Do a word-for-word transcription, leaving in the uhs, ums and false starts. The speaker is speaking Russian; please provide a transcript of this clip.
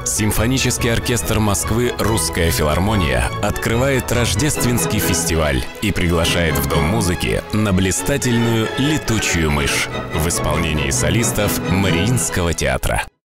Симфонический оркестр Москвы «Русская филармония» открывает рождественский фестиваль и приглашает в Дом музыки на блистательную «Летучую мышь» в исполнении солистов Мариинского театра.